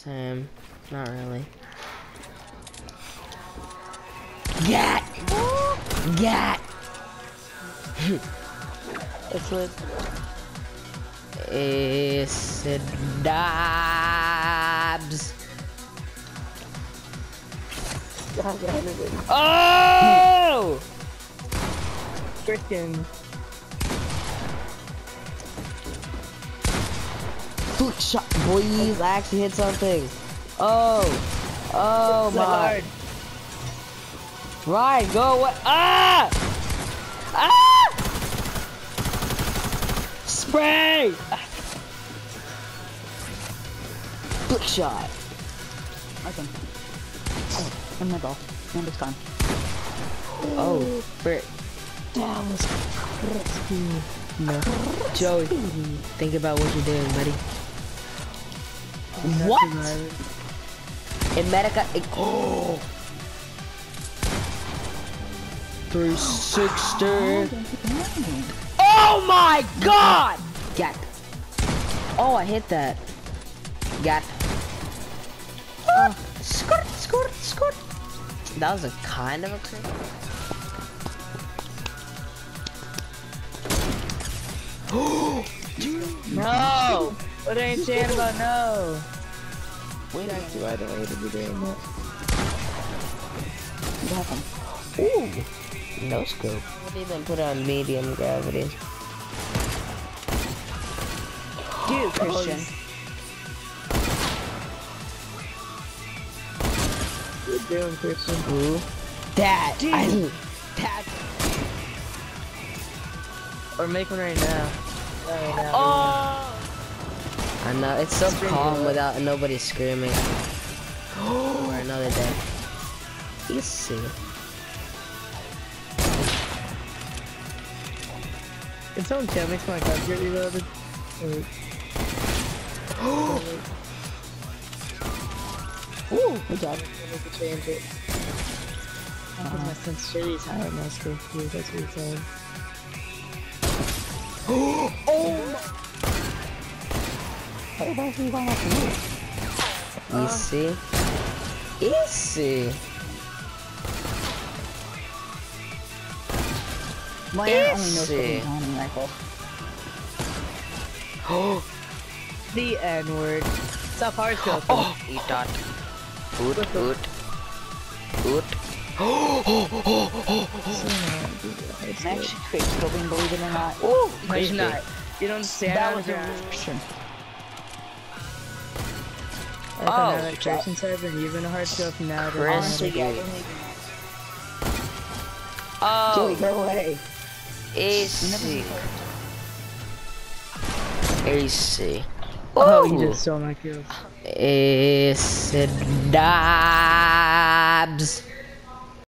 Same. Not really. Gat! Gat! It's lit. It's dabs. Oh! Freaking. Flick shot, boys. I actually hit something. Oh. Oh So my. hard. Right, go away. Ah! Ah! Spray! Flick shot. Awesome. Oh, and my ball. And it's gone. Oh, frick. That was crispy. No. Joey, think about what you're doing, buddy. Not What? too violent. In Medica, oh! 360. Oh my god! Got. Oh, I hit that. Got. Skirt, skirt, skirt. That was a kind of a crit. No! What are you saying about no? Wait, Actually, I don't want you to be doing that. What happened? ooh, no scope. What even put on medium gravity? Dude, Christian. What are you doing, Christian? Ooh, that. Dude. That. Or make one right now. Right now. Oh! I know, it's so Scream calm it. without nobody screaming. Or another day. Easy. Can someone tell me if my cards get reloaded? Ooh, good job. I need to change it. Because my sensitivity is higher in my school too, that's what he's saying. Oh Easy. Easy. My Easy. only knows fucking hunting rifle. The N-word. Stop hard skill. Oh, eat that. Oot, oot. Oot. I'm actually quick scoping, believe it or not. Oh, No, you're not. You don't stand That on was the a ground. reaction. If Oh, I'm not a Christian server and you've been a hard skill from now to Chris. Joey, Oh, go away. easy. Easy. Oh, you just stole my kills. Easy dabs.